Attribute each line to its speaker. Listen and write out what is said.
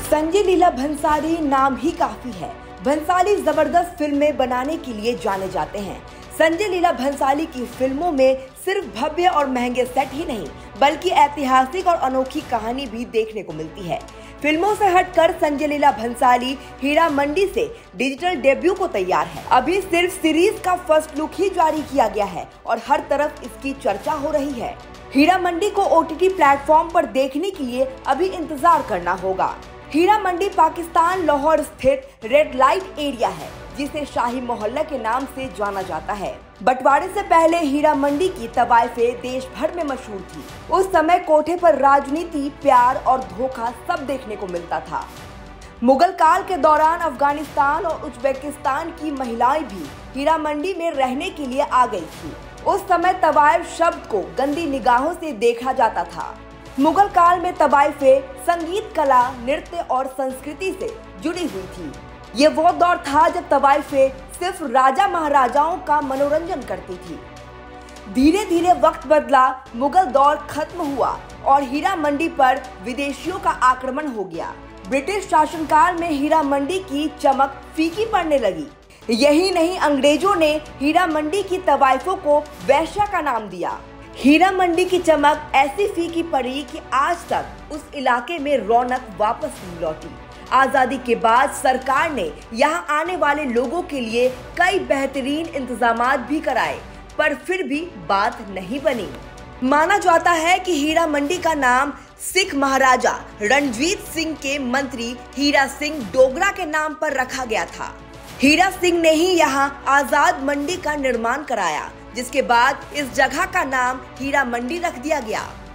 Speaker 1: संजय लीला भंसाली नाम ही काफी है। भंसाली जबरदस्त फिल्में बनाने के लिए जाने जाते हैं। संजय लीला भंसाली की फिल्मों में सिर्फ भव्य और महंगे सेट ही नहीं बल्कि ऐतिहासिक और अनोखी कहानी भी देखने को मिलती है। फिल्मों से हटकर संजय लीला भंसाली हीरा मंडी से डिजिटल डेब्यू को तैयार है। अभी सिर्फ सीरीज का फर्स्ट लुक ही जारी किया गया है और हर तरफ इसकी चर्चा हो रही है। हीरा मंडी को OTT प्लेटफॉर्म पर देखने के लिए अभी इंतजार करना होगा। हीरा मंडी पाकिस्तान लाहौर स्थित रेड लाइट एरिया है, जिसे शाही मोहल्ला के नाम से जाना जाता है। बंटवारे से पहले हीरा मंडी की तवाइफें देश भर में मशहूर थी। उस समय कोठे पर राजनीति, प्यार और धोखा सब देखने को मिलता था। मुगल काल के दौरान अफगानिस्तान और उज्बेकिस्तान की महिलाएं भी हीरा मंडी में रहने के लिए आ गई थी। उस समय तवाइफ शब्द को गंदी निगाहों से देखा जाता था। मुगल काल में तवाइफें संगीत, कला, नृत्य और संस्कृति से जुड़ी हुई थी। ये वो दौर था जब तवाइफें सिर्फ राजा महाराजाओं का मनोरंजन करती थी। धीरे धीरे वक्त बदला, मुगल दौर खत्म हुआ और हीरा मंडी पर विदेशियों का आक्रमण हो गया। ब्रिटिश शासनकाल में हीरा मंडी की चमक फीकी पड़ने लगी। यही नहीं, अंग्रेजों ने हीरा मंडी की तवाइफों को वैश्या का नाम दिया। हीरा मंडी की चमक ऐसी फीकी पड़ी कि आज तक उस इलाके में रौनक वापस नहीं लौटी। आजादी के बाद सरकार ने यहां आने वाले लोगों के लिए कई बेहतरीन इंतजामात भी कराए, पर फिर भी बात नहीं बनी। माना जाता है कि हीरा मंडी का नाम सिख महाराजा रणजीत सिंह के मंत्री हीरा सिंह डोगरा के नाम पर रखा गया था। हीरा सिंह ने ही यहाँ आजाद मंडी का निर्माण कराया, जिसके बाद इस जगह का नाम हीरा मंडी रख दिया गया।